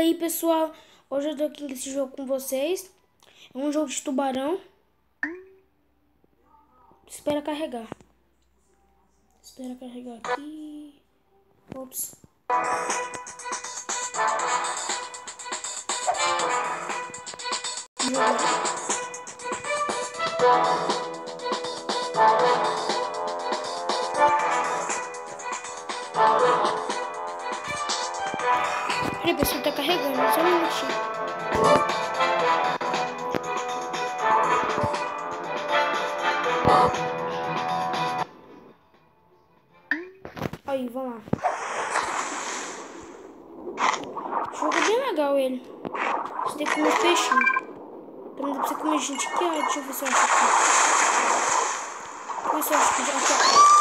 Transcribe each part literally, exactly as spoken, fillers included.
aí, pessoal, hoje eu tô aqui nesse jogo com vocês. É um jogo de tubarão. Espera carregar. Espera carregar aqui. Ops. Peraí, pessoal, tá carregando, só um minutinho. Aí, vamos lá. O jogo é bem legal ele. Você tem que comer peixinho. Também dá pra você comer gente aqui, ó. Deixa eu ver se eu acho aqui. Deixa eu ver se eu acho aqui. Aqui,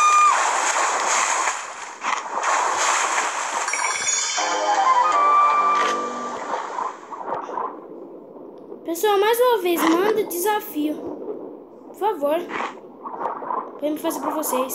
pessoal, mais uma vez, manda desafio. Por favor. Pra me fazer pra vocês.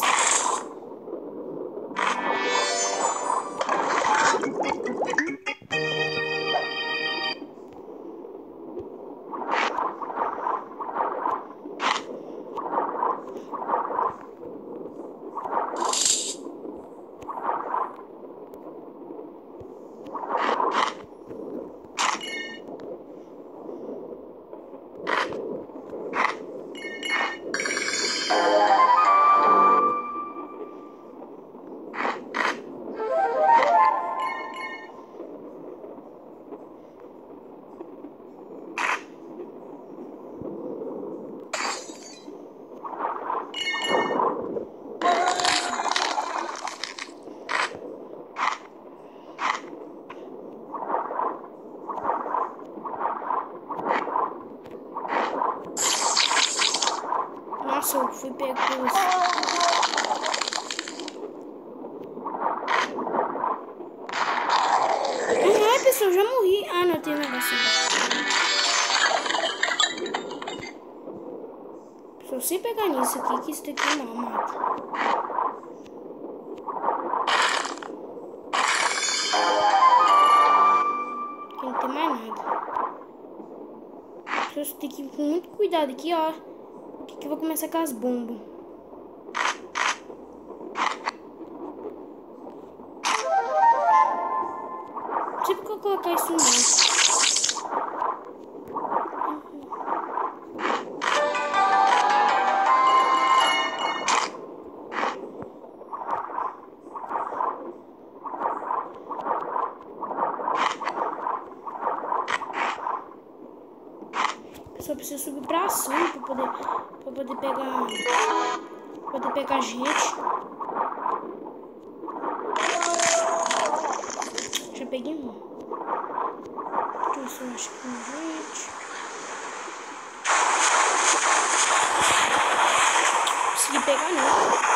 Nossa, eu fui pego por isso. Ai, pessoal, eu já morri. Ah, não, tem um negócio. Pessoal, sem pegar nisso aqui, que isso daqui é mal, mata. Aqui não tem mais nada. Pessoal, você tem que ir com muito cuidado aqui, ó. Que eu vou começar com as bombas. Não sei porque eu colocar isso não. Só preciso subir pra cima pra poder, pra poder pegar. Pra poder pegar gente. Já peguei um. Então, só acho que tem gente. Não consegui pegar não.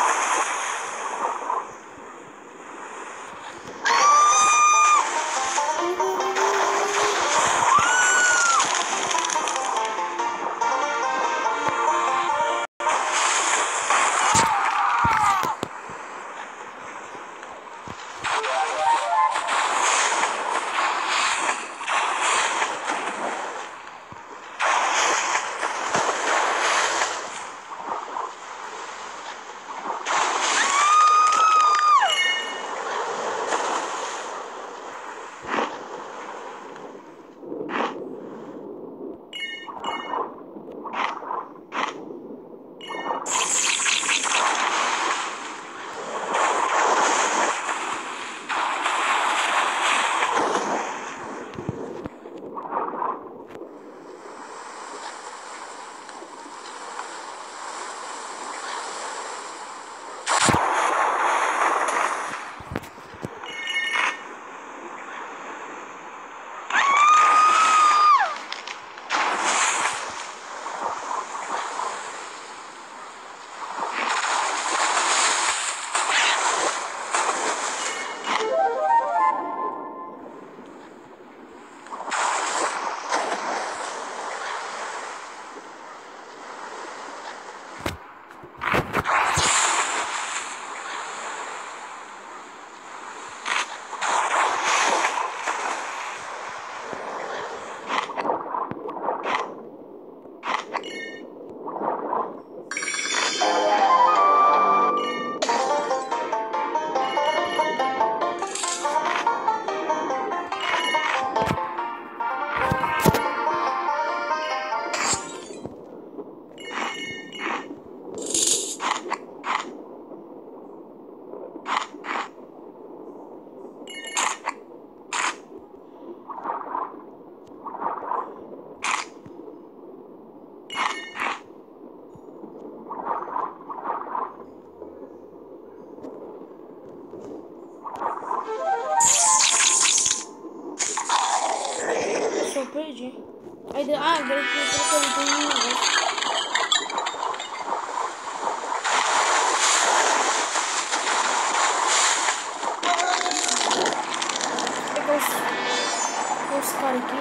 perdi. Aí, deu- ah, agora que eu tô tentando um negócio. Vou pegar os, os caras aqui.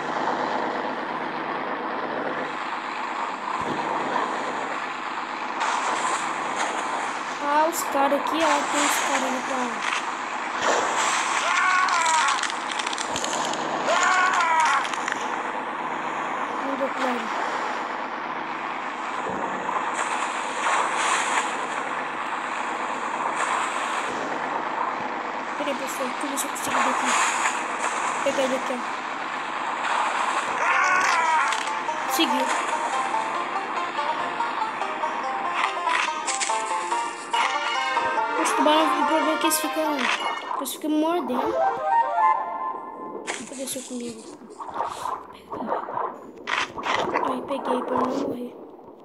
Ah, os caras aqui, ó. Tem os caras ali pra... Claro. Peraí, pessoal, deixa eu ver se eu consigo daqui. Pegar ele aqui, ó. Seguiu. Os tubarões, o problema é que eles ficam, eles ficam mordendo. Deixa eu descer comigo. Aí, peguei pra não morrer.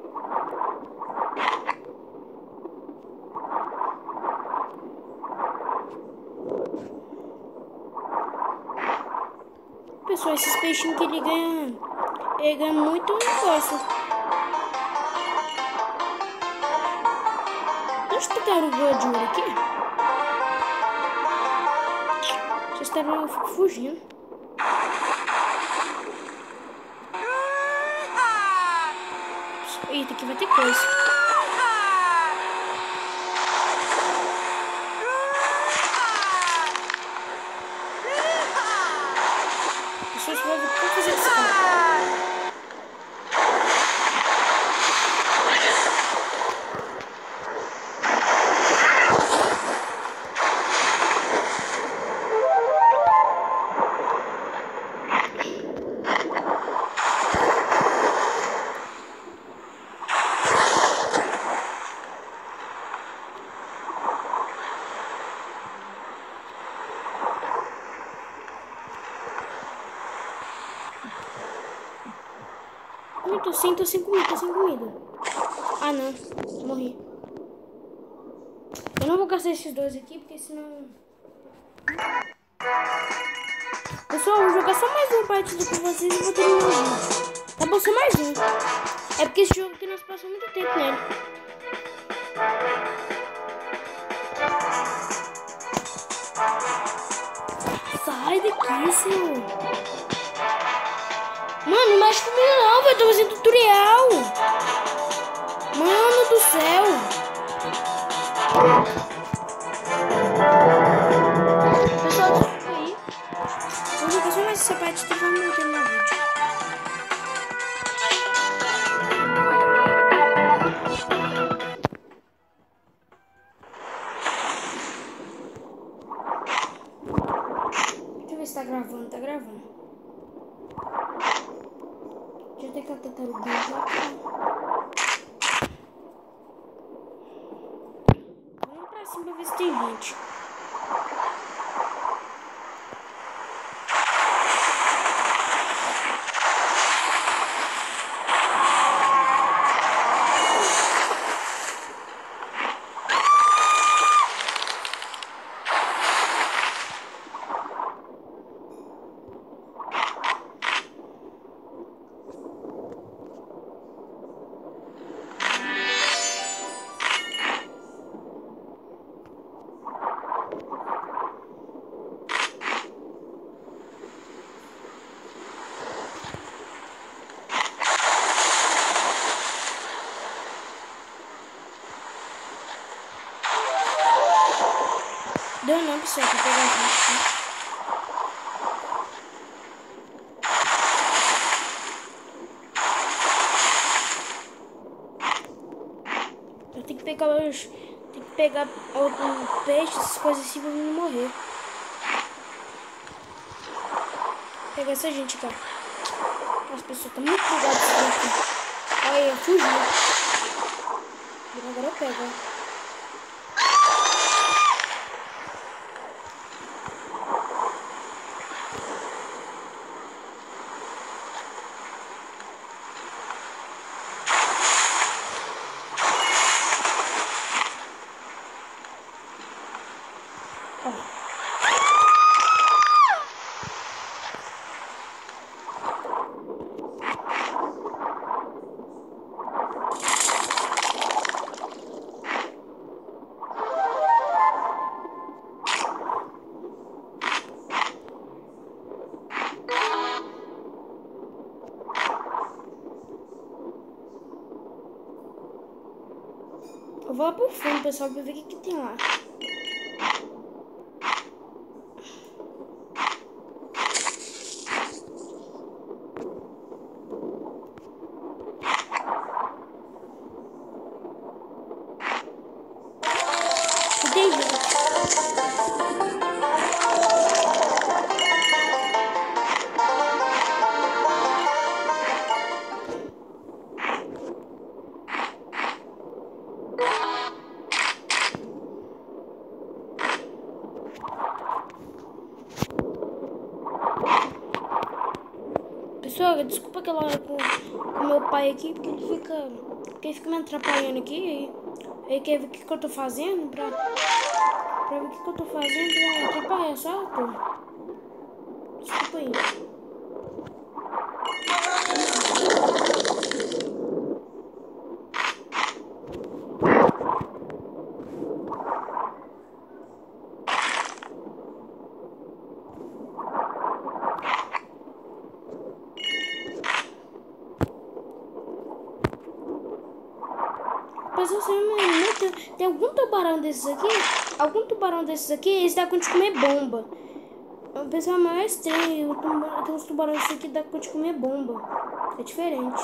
Pessoal, esses peixinhos que ele ganha, ele ganha muito negócio. Deixa eu tentar o de ouro aqui. Vocês estavam, eu fico fugindo. Eita, aqui vai ter coisa. Pessoas vão ver o que eu vou fazer esse cara. Eu tô sem, tô sem comida, tô sem comida. Ah, não. Morri. Eu não vou gastar esses dois aqui, porque senão... Pessoal, eu vou jogar só mais uma partida com vocês e vou terminar o vídeo. Tá bom, só mais um. É porque esse jogo aqui nós passamos muito tempo nele. Sai daqui, senhor. Mano, não mexe comigo não, velho. Eu tô fazendo tutorial. Mano do céu. Pessoal, desculpa aí. Vou jogar só mais essa parte e vamos terminar o vídeo. Deixa eu ver se tá gravando. Tá gravando. Deixa eu ter que até tartaruguinha aqui. Vamos pra cima pra ver se tem gente. Deu não, pessoal, pra pegar a gente. Eu tenho que pegar os... Tem que pegar algum peixe, essas coisas assim pra não morrer. Vou pegar essa gente aqui, ó. As pessoas estão muito ligadas aqui. Olha, fugiu. Agora eu pego, ó. Eu vou lá pro fundo, pessoal, pra ver o que, que tem lá. E tem gente. Pessoal, desculpa aquela hora com o meu pai aqui, porque ele fica, porque ele fica me atrapalhando aqui. Aí, aí quer ver o que, que eu tô fazendo pra, pra ver o que, que eu tô fazendo pra atrapalhar, certo? Desculpa aí. Mas você, mano, tem, tem algum tubarão desses aqui? Algum tubarão desses aqui, eles dá conta de comer bomba. O pessoal mais estranho, tem uns tubarões aqui que dá conta de comer bomba. É diferente.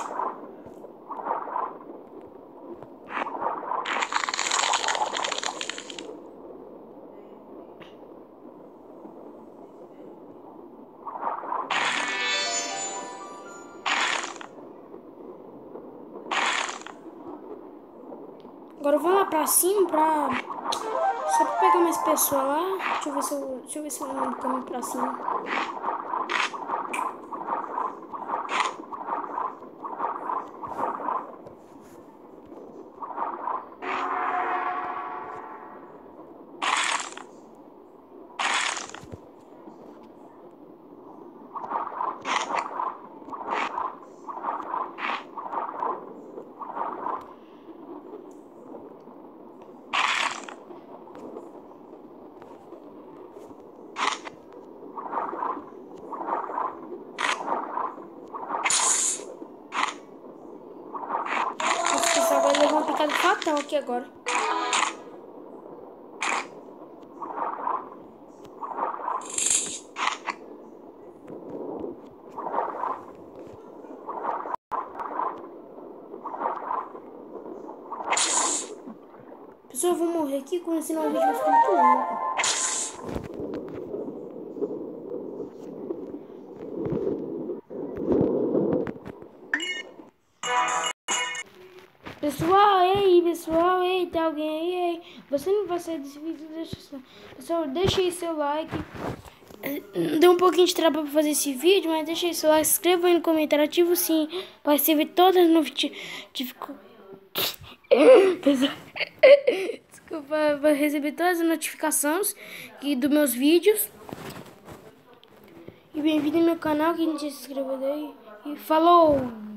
Agora vamos lá pra cima pra... Só pra pegar mais pessoas lá. Deixa eu ver se eu, deixa eu ver se eu ando caminho pra cima. Fatal aqui agora. Pessoal, eu vou morrer aqui, senão o vídeo vai ficar muito longo. Pessoal, ei, pessoal, ei, tem alguém aí, ei. Você não vai sair desse vídeo, deixa seu... Pessoal, deixa aí seu like. Deu um pouquinho de trabalho pra fazer esse vídeo, mas deixa aí seu like, se inscreva aí no comentário, ativa o sim, para receber todas as notificações. Pessoal, desculpa, para receber todas as notificações dos meus vídeos. E bem-vindo ao meu canal, quem não se inscreveu daí. E falou!